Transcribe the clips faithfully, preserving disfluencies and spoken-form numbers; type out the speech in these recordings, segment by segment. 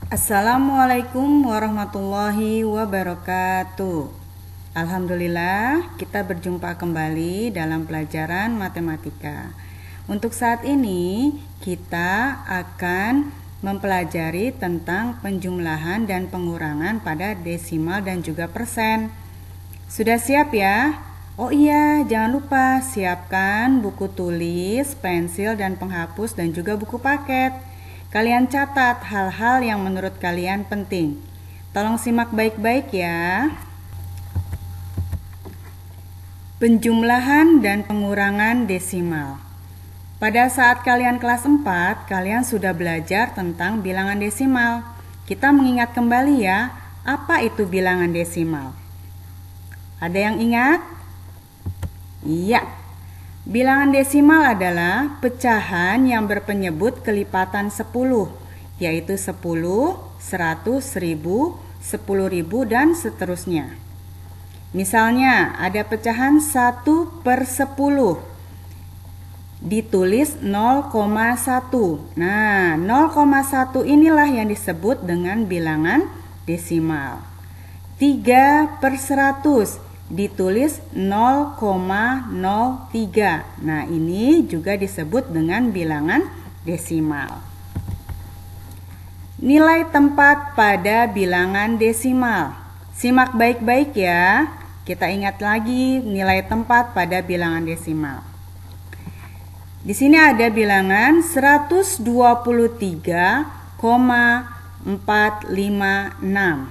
Assalamualaikum warahmatullahi wabarakatuh. Alhamdulillah, kita berjumpa kembali dalam pelajaran matematika. Untuk saat ini, kita akan mempelajari tentang penjumlahan dan pengurangan pada desimal dan juga persen. Sudah siap ya? Oh iya, jangan lupa siapkan buku tulis, pensil dan penghapus dan juga buku paket. Kalian catat hal-hal yang menurut kalian penting. Tolong simak baik-baik ya. Penjumlahan dan pengurangan desimal. Pada saat kalian kelas empat, kalian sudah belajar tentang bilangan desimal. Kita mengingat kembali ya, apa itu bilangan desimal? Ada yang ingat? Iya. Bilangan desimal adalah pecahan yang berpenyebut kelipatan sepuluh, yaitu sepuluh, seratus, seribu, sepuluh ribu, dan seterusnya. Misalnya, ada pecahan satu per sepuluh, ditulis nol koma satu. Nah, nol koma satu inilah yang disebut dengan bilangan desimal. tiga per seratus, ditulis nol koma nol tiga. Nah, ini juga disebut dengan bilangan desimal. Nilai tempat pada bilangan desimal. Simak baik-baik ya. Kita ingat lagi nilai tempat pada bilangan desimal. Di sini ada bilangan seratus dua puluh tiga koma empat lima enam.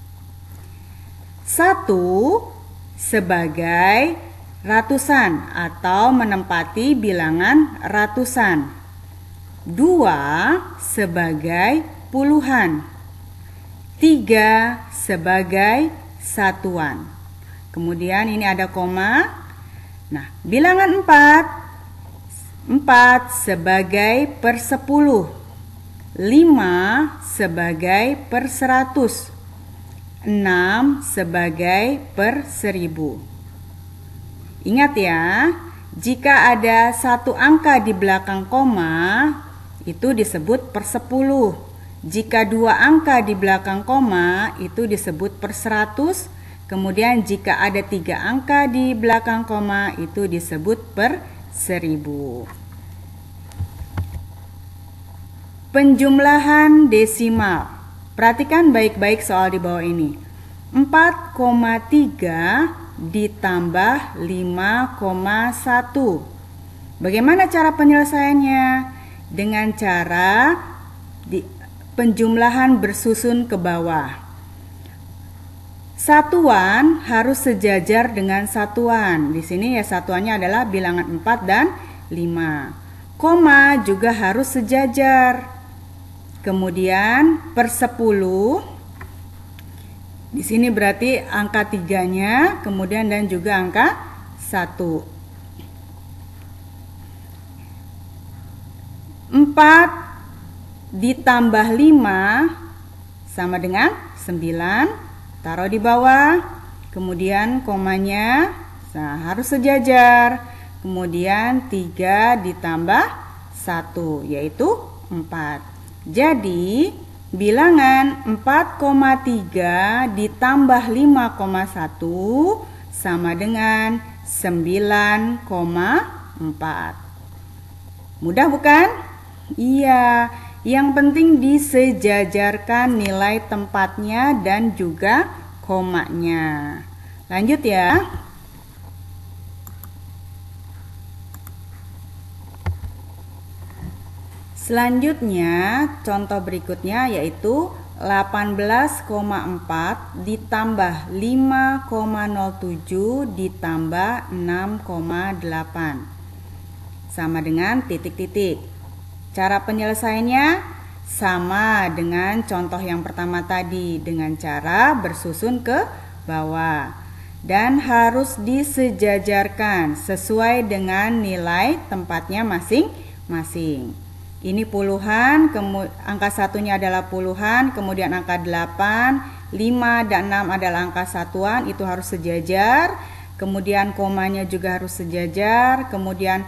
satu sebagai ratusan atau menempati bilangan ratusan. Dua sebagai puluhan. Tiga sebagai satuan. Kemudian ini ada koma. Nah, bilangan empat. Empat sebagai per sepuluh. Lima sebagai per seratus. enam sebagai per seribu. Ingat ya, jika ada satu angka di belakang koma, itu disebut per sepuluh. Jika dua angka di belakang koma, itu disebut per seratus. Kemudian jika ada tiga angka di belakang koma, itu disebut per seribu. Penjumlahan desimal. Perhatikan baik-baik soal di bawah ini. empat koma tiga ditambah lima koma satu. Bagaimana cara penyelesaiannya? Dengan cara di, penjumlahan bersusun ke bawah. Satuan harus sejajar dengan satuan. Di sini ya satuannya adalah bilangan empat dan lima. Koma juga harus sejajar. Kemudian per sepuluh, di sini berarti angka tiganya, kemudian dan juga angka satu. empat ditambah lima sama dengan sembilan, taruh di bawah, kemudian komanya nah, harus sejajar. Kemudian tiga ditambah satu, yaitu empat. Jadi, bilangan empat koma tiga ditambah lima koma satu sama dengan sembilan koma empat. Mudah bukan? Iya, yang penting disejajarkan nilai tempatnya dan juga komanya. Lanjut ya. Selanjutnya, contoh berikutnya yaitu delapan belas koma empat ditambah lima koma nol tujuh ditambah enam koma delapan. Sama dengan titik-titik. Cara penyelesaiannya sama dengan contoh yang pertama tadi, dengan cara bersusun ke bawah. Dan harus disejajarkan sesuai dengan nilai tempatnya masing-masing. Ini puluhan, angka satunya adalah puluhan, kemudian angka delapan, lima, dan enam adalah angka satuan, itu harus sejajar. Kemudian komanya juga harus sejajar. Kemudian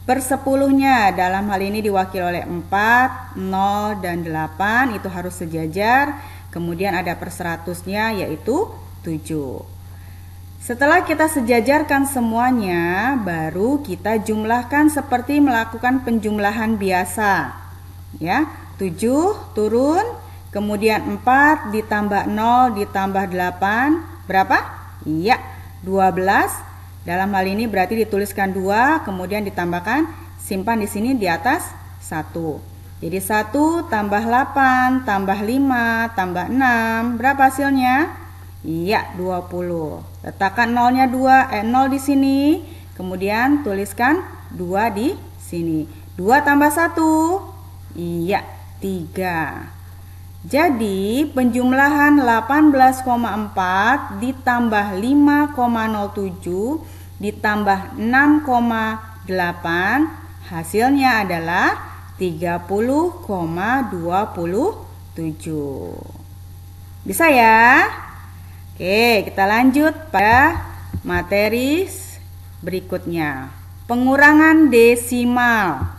per sepuluhnya dalam hal ini diwakili oleh empat, nol, dan delapan, itu harus sejajar. Kemudian ada per seratusnya yaitu tujuh. Setelah kita sejajarkan semuanya, baru kita jumlahkan seperti melakukan penjumlahan biasa. Ya, tujuh turun, kemudian empat ditambah nol ditambah delapan, berapa? Iya, dua belas. Dalam hal ini berarti dituliskan dua, kemudian ditambahkan, simpan di sini di atas satu. Jadi satu tambah delapan, tambah lima, tambah enam, berapa hasilnya? Iya, dua puluh. Letakkan nolnya dua, eh nol di sini, kemudian tuliskan dua di sini. dua tambah satu, iya, tiga. Jadi penjumlahan delapan belas koma empat ditambah lima koma nol tujuh ditambah enam koma delapan, hasilnya adalah tiga puluh koma dua tujuh. Bisa ya? Oke, kita lanjut pada materi berikutnya. Pengurangan desimal.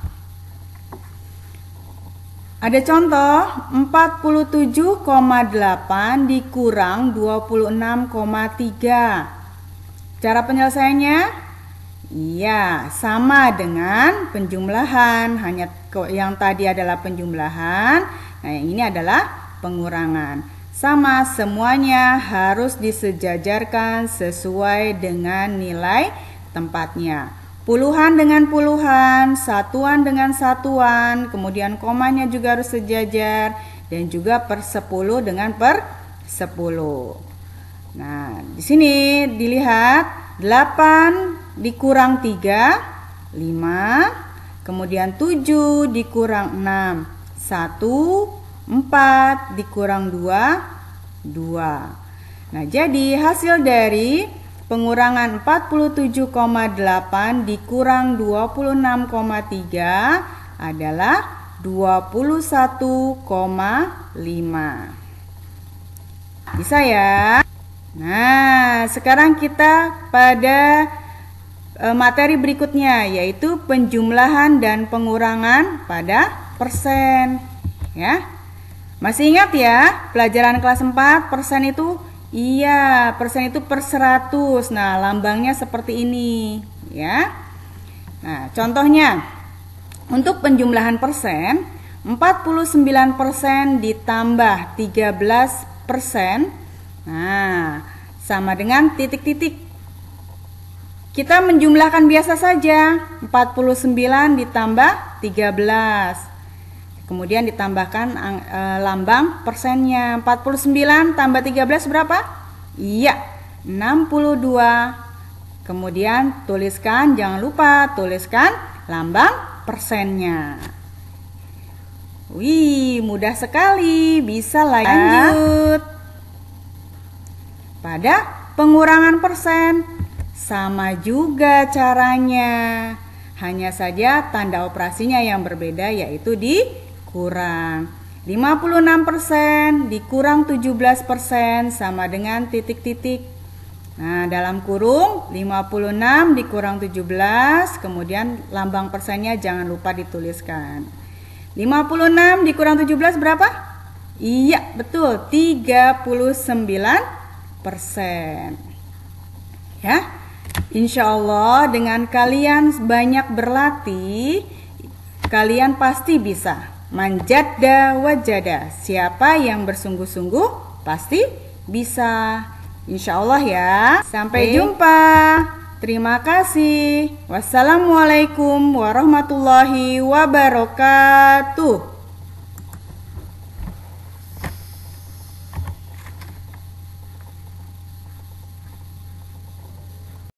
Ada contoh empat puluh tujuh koma delapan dikurang dua puluh enam koma tiga. Cara penyelesaiannya? Iya, sama dengan penjumlahan. Hanya yang tadi adalah penjumlahan, nah yang ini adalah pengurangan. Sama, semuanya harus disejajarkan sesuai dengan nilai tempatnya. Puluhan dengan puluhan, satuan dengan satuan, kemudian komanya juga harus sejajar, dan juga per sepuluh dengan per sepuluh. Nah, di sini dilihat delapan dikurang tiga, lima, kemudian tujuh dikurang enam, satu, empat dikurang dua, dua. Nah, jadi hasil dari pengurangan empat puluh tujuh koma delapan dikurang dua puluh enam koma tiga adalah dua puluh satu koma lima. Bisa ya? Nah, sekarang kita pada e, materi berikutnya, yaitu penjumlahan dan pengurangan pada persen. Ya, masih ingat ya pelajaran kelas empat, persen itu? Iya, persen itu per seratus. Nah, lambangnya seperti ini, ya. Nah, contohnya untuk penjumlahan persen, empat puluh sembilan persen ditambah tiga belas persen. Nah, sama dengan titik-titik. Kita menjumlahkan biasa saja, empat puluh sembilan ditambah tiga belas. Kemudian ditambahkan e, lambang persennya. Empat puluh sembilan tambah tiga belas berapa? Iya, enam puluh dua. Kemudian tuliskan, jangan lupa tuliskan lambang persennya. Wih, mudah sekali. Bisa lah ya. Lanjut. Pada pengurangan persen, sama juga caranya. Hanya saja tanda operasinya yang berbeda, yaitu di kurang. Lima puluh enam persen dikurang tujuh belas persen sama dengan titik-titik. Nah, dalam kurung lima puluh enam dikurang tujuh belas, kemudian lambang persennya jangan lupa dituliskan. Lima puluh enam dikurang tujuh belas berapa? Iya, betul, tiga puluh sembilan persen. Ya, insya Allah dengan kalian banyak berlatih, kalian pasti bisa. Manjada wajada, siapa yang bersungguh-sungguh pasti bisa. Insya Allah ya. Sampai jumpa. Terima kasih. Wassalamualaikum warahmatullahi wabarakatuh.